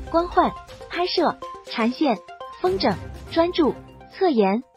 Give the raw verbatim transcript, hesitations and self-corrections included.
光焕、拍摄、缠线、风筝、专注、侧颜、